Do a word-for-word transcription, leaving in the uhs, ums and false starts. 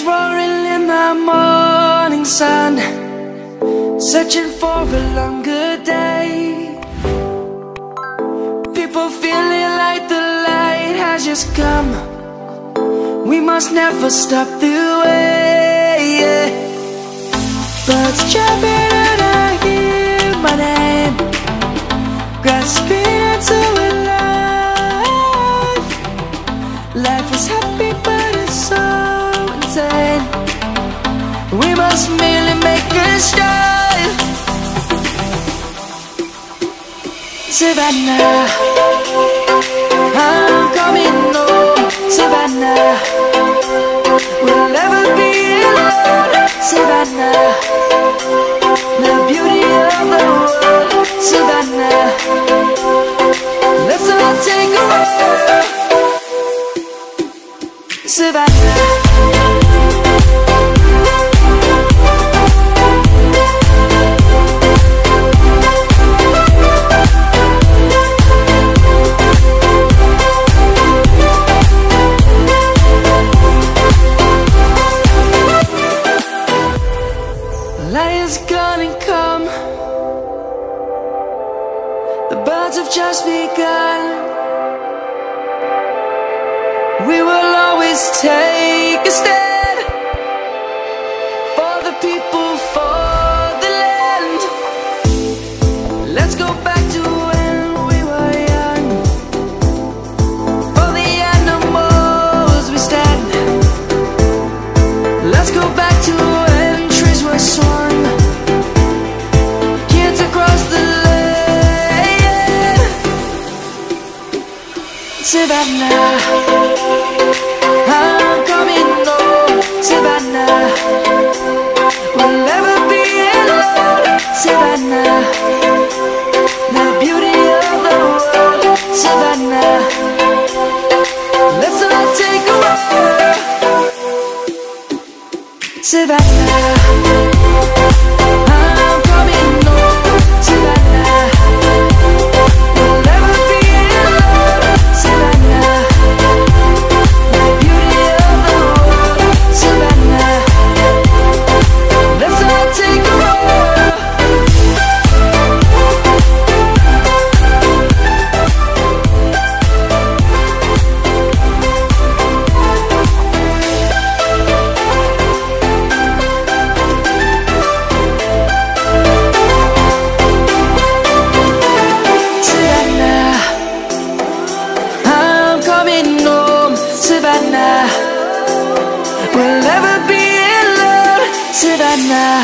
roaring in the morning sun, searching for a longer day. People feeling like the light has just come. We must never stop the way, yeah. Birds jumping and I hear my name, grasping into a life. Life is happy but it's so insane. We must merely make a start. Savannah, I'm coming home. Savannah, we'll never be alone. Savannah, the beauty of the world. Savannah, let's all take a walk. Savannah, light is gonna come. The birds have just begun. We will always take a stand for the people, for the land. Let's go back to when we were young. For the animals we stand. Let's go back to when trees were swung, kids across the lane. Savannah, I'm coming home. Savannah, we'll never be alone. Savannah, the beauty of the world. Savannah, let's all take a walk. Savannah, I'm coming home. Savannah, we'll never be alone. Savannah, the beauty of the world. Savannah, let's all take a walk. Savannah, I'm coming home. Savannah, we'll never be alone. Savannah.